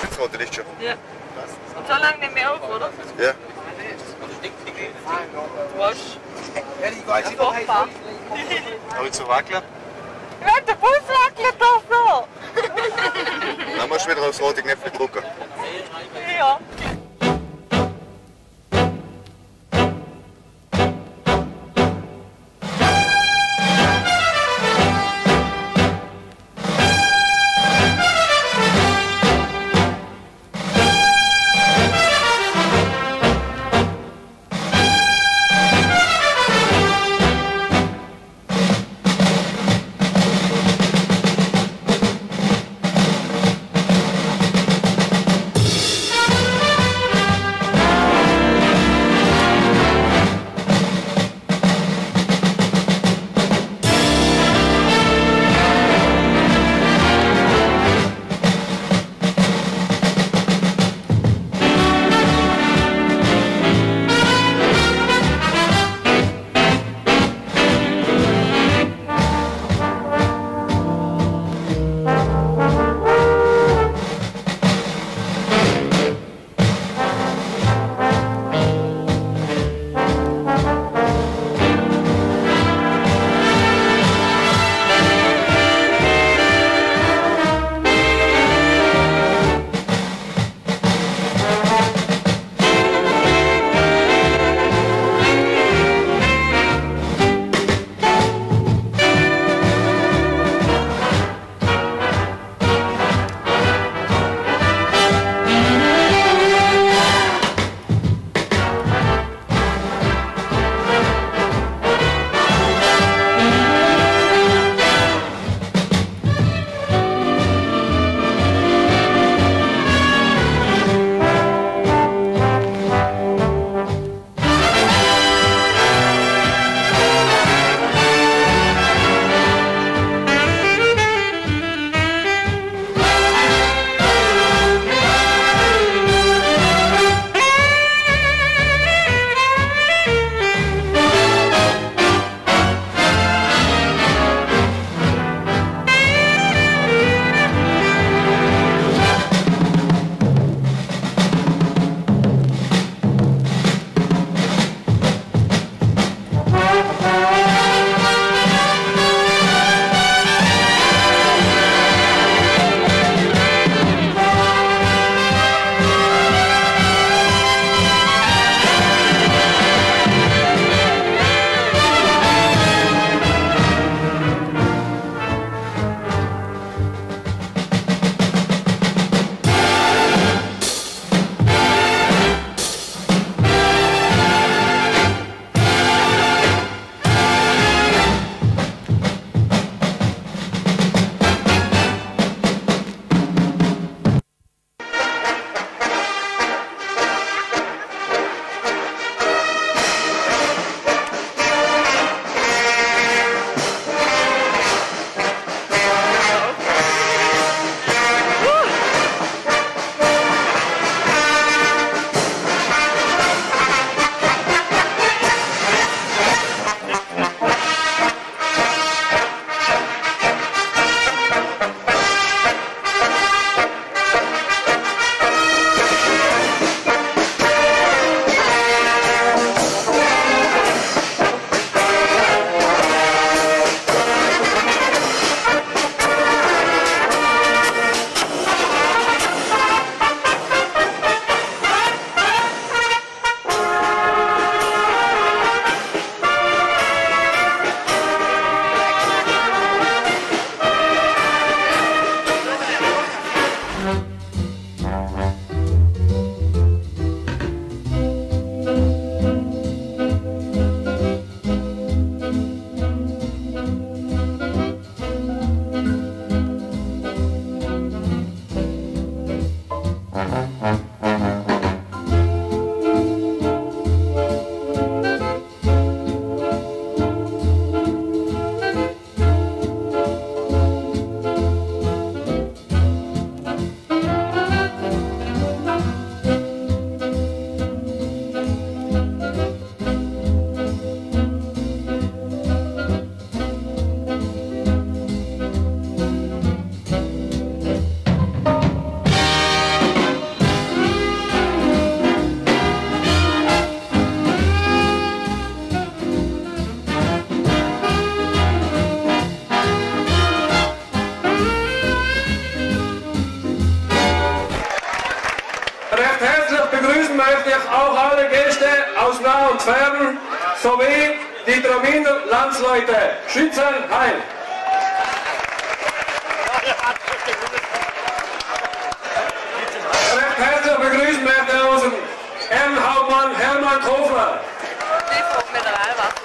Sitzrote Licht schon. Ja. Und so lange nicht mehr auf, oder? Ja. Was? Furchtbar. Habe ich zu wackeln? Ja, der Bus wackelt doch noch. Dann musst du wieder aufs rote Knöpfchen drücken. Ja. Transferen sowie die Traminer Landsleute Schützen Heil. Recht herzlich begrüßen werden wir unseren Ehrenhauptmann Hermann Kofler. Det får mineralvand.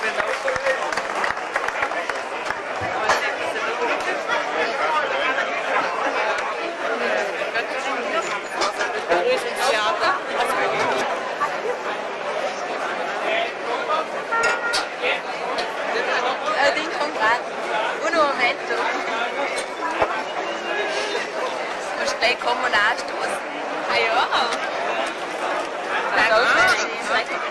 Den kommt rein. Un momento. Du musst gleich kommen und anstoßen. Ah ja. Das ist recht gut.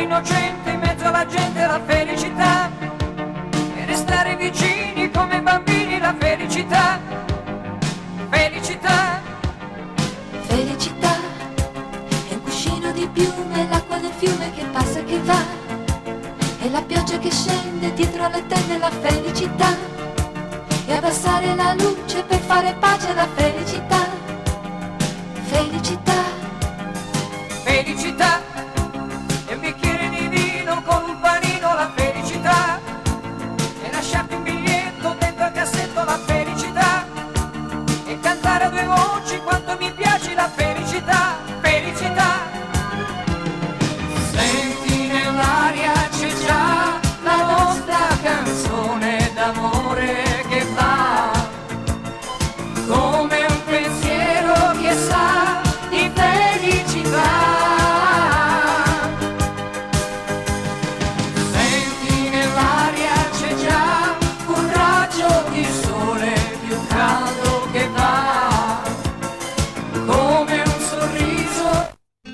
innocente in mezzo alla gente la felicità, e restare vicini come bambini la felicità, felicità. Felicità è un cuscino di piume, l'acqua del fiume che passa e che va, e la pioggia che scende dietro alle tende la felicità, e abbassare la luce per fare pace alla felicità, felicità. Felicità è un bicchiere di vino con un panino la felicità, e lasciarti un biglietto dentro al cassetto la felicità, e cantare a due voci quanto mi piace la felicità, felicità. Senti nell'aria c'è già la nostra canzone d'amore che va, come un pensiero che sa di felicità. Senti nell'aria c'è già un raggio di sole più caldo che va, come un sorriso.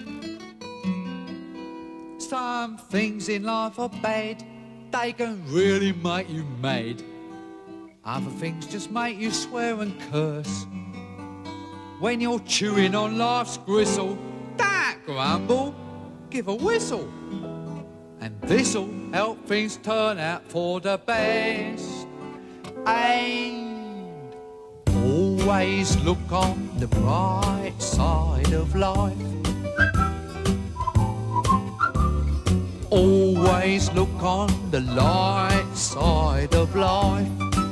Some things in life are bad, they can really make you mad. Other things just make you swear and curse. When you're chewing on life's gristle, don't grumble, give a whistle. And this'll help things turn out for the best. And always look on the bright side of life. Always look on the light side of life.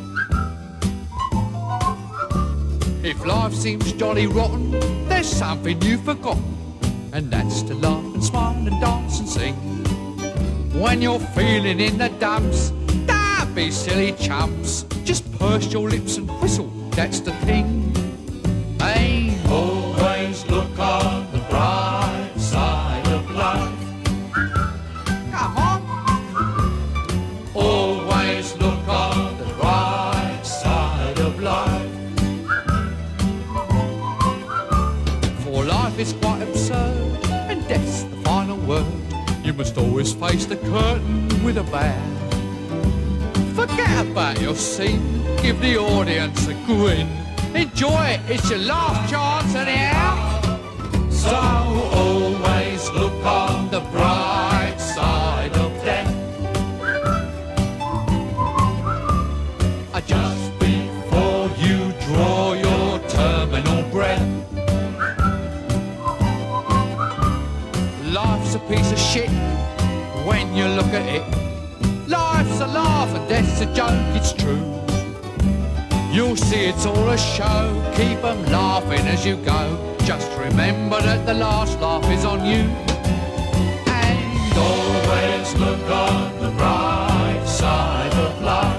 If life seems jolly rotten, there's something you've forgotten, and that's to laugh and smile and dance and sing. When you're feeling in the dumps, don't be silly chumps, just purse your lips and whistle, that's the thing. Hey, always look on the bright side of life. Come on. Always look on the bright side of life. For life is quite absurd, and death's the final word. You must always face the curtain with a bow. Forget about your scene, give the audience a grin. Enjoy it, it's your last chance anyhow. So always look on the bright side of death. Just before you draw your terminal breath. Life's a piece of shit when you look at it. Life's a laugh and death's a joke, it's true. You'll see it's all a show, keep 'em laughing as you go. Just remember that the last laugh is on you. And always look on the bright side of life.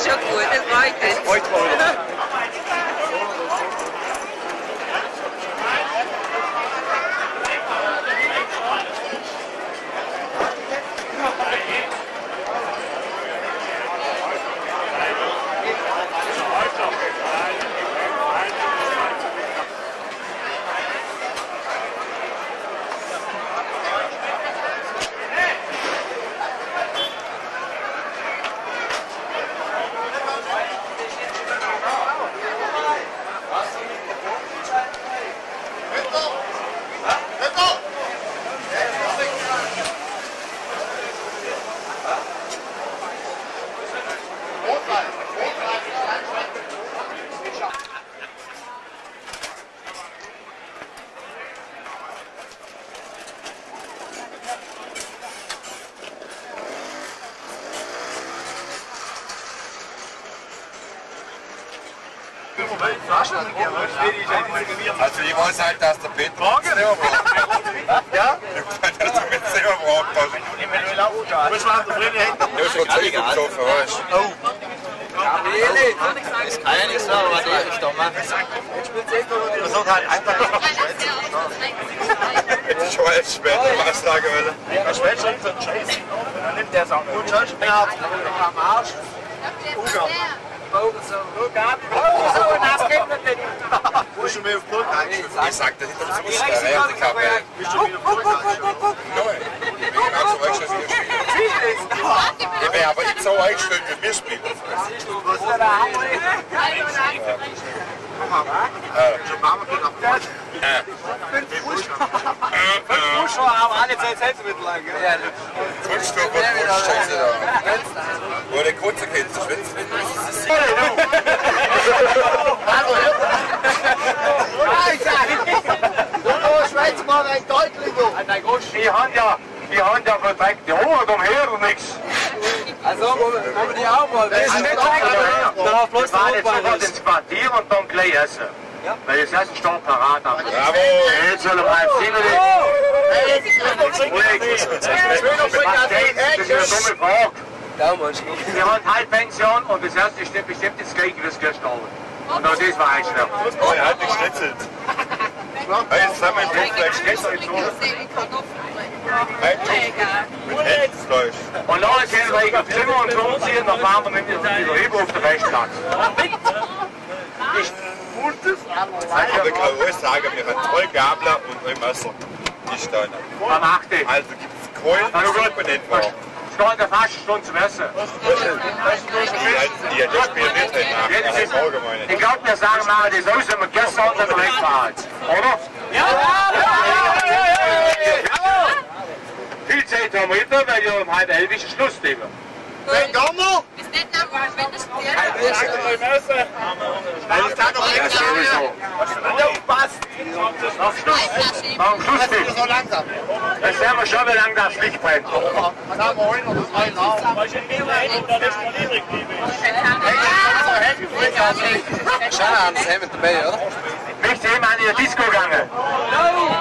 ist schon gut, das freut uns. Also ich weiß halt, dass der Peter selber braucht. Ja? Ich weiß, dass der mit selber braucht. Was war der Friede hinten? Ja, schon Zeug abgesoffen, weißt du. Oh. Das kann ja nicht so, aber der ist doch, Mann. Das wird halt einfach jetzt ist schon alles spät, was sagen will. Ja, spät schon so ein Scheiß. Dann nimmt der es auch gut. Schon spät. Am Arsch. Ungarn. Wo ist schon mehr auf Burg eingeschrieben? Ich sag, das ist doch so ein Handicap. Bist du wieder auf Burg eingeschrieben? Nein. Ich bin genau so eingestellt, wie ihr spielt. Ich wäre aber nicht so eingestellt, wie wir spielen. Was ist der Hammer? Schon mal mit nach Burg. 5 Buschauer haben alle 10 Zentimeter lang. 5 Stück von Scheiße da. Wo der kurze Kind zu schwitzen. Schweiz mal ein Deutlicher. Die haben ja verdreckt die Haare umher und nichts. Also, wollen wir die auch mal? Das ist nicht darauf bloß wir fahren jetzt sofort ins Quartier und dann gleich essen. Weil das Essen steht parat. Bravo! Jetzt soll er halb 7 Das ist eine dumme Frage. Wir haben Halbpension und das erste ist bestimmt das Gleiche, wie es gestorben. Und auch das war eigentlich schwer. Oh, er hat geschnitzelt. Jetzt haben wir ein Blutfleisch gestern gezogen. Mit Händfleisch. Und nachher können wir in Zimmer und umziehen, dann fahren wir mit dem Überhebung auf den Rechtsplatz. Ich kann ruhig sagen, wir haben 2 Gabler und ein Messer. Die Steine. Man macht das. Also gibt es Keulen, die Komponenten waren. Es geht eine fast Stunde zum Essen. Die das Spiel nicht hin. Ich glaube, wir sagen mal, das aus, wenn wir gestern und dann wegfahren. Oder? Ja! Viel Zeit haben wir nicht, weil wir um 10:30 ist Schluss nehmen. Wenn kommen wir? Bis nicht nach wenn das Spiel. Ja, sowieso. Auf Schluss. Am Schluss nicht. Das sehen wir schon, wie lange das Licht brennt. Was haben wir heute noch? Das rein auf. Schade, das haben wir dabei, oder? Möchtest du eben an die Disco gegangen?